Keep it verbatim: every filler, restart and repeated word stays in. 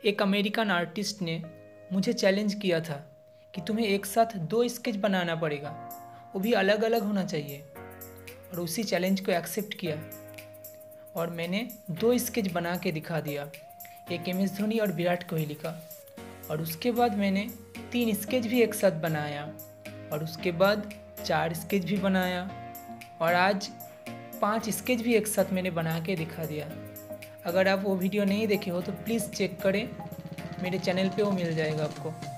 एक American artist ने मुझे चैलेंज किया था कि तुम्हें एक साथ दो स्केच बनाना पड़ेगा, वो भी अलग अलग होना चाहिए। और उसी चैलेंज को एक्सेप्ट किया और मैंने दो स्केच बना के दिखा दिया, एक एम एस धोनी और विराट कोहली का। और उसके बाद मैंने तीन स्केच भी एक साथ बनाया और उसके बाद चार स्केच भी बनाया और आज पांच स्केच भी एक साथ मैंने बना के दिखा दिया। अगर आप वो वीडियो नहीं देखे हो तो प्लीज़ चेक करें, मेरे चैनल पे वो मिल जाएगा आपको।